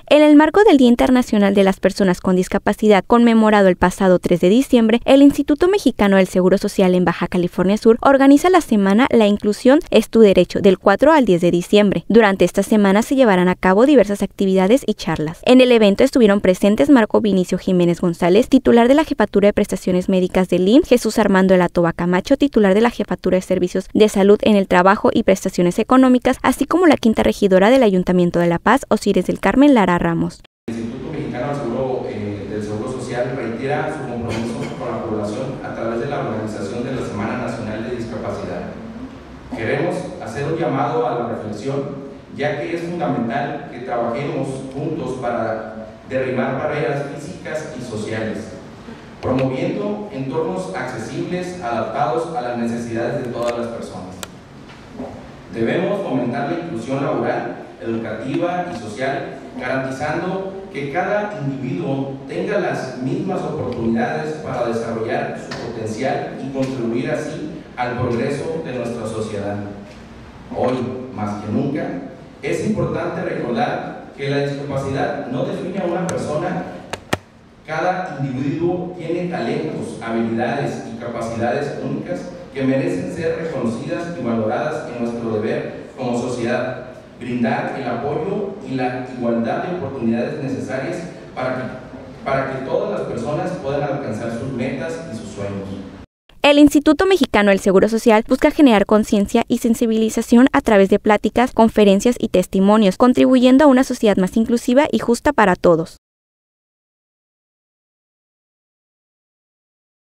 En el marco del Día Internacional de las Personas con Discapacidad, conmemorado el pasado 3 de diciembre, el Instituto Mexicano del Seguro Social en Baja California Sur organiza la semana La Inclusión es tu Derecho, del 4 al 10 de diciembre. Durante esta semana se llevarán a cabo diversas actividades y charlas. En el evento estuvieron presentes Marco Vinicio Jiménez González, titular de la Jefatura de Prestaciones Médicas del IMSS, Jesús Armando de la Toba Camacho, titular de la Jefatura de Servicios de Salud en el Trabajo y Prestaciones Económicas, así como la quinta regidora del Ayuntamiento de La Paz, Osiris del Carmen Lara Ramos. El Instituto Mexicano del Seguro Social reitera su compromiso con la población a través de la organización de la Semana Nacional de Discapacidad. Queremos hacer un llamado a la reflexión, ya que es fundamental que trabajemos juntos para derribar barreras físicas y sociales, promoviendo entornos accesibles, adaptados a las necesidades de todas las personas. Debemos fomentar la inclusión laboral, educativa y social, garantizando que cada individuo tenga las mismas oportunidades para desarrollar su potencial y contribuir así al progreso de nuestra sociedad. Hoy, más que nunca, es importante recordar que la discapacidad no define a una persona. Cada individuo tiene talentos, habilidades y capacidades únicas que merecen ser reconocidas y valoradas en nuestro deber como sociedad, brindar el apoyo y la igualdad de oportunidades necesarias para que todas las personas puedan alcanzar sus metas y sus sueños. El Instituto Mexicano del Seguro Social busca generar conciencia y sensibilización a través de pláticas, conferencias y testimonios, contribuyendo a una sociedad más inclusiva y justa para todos.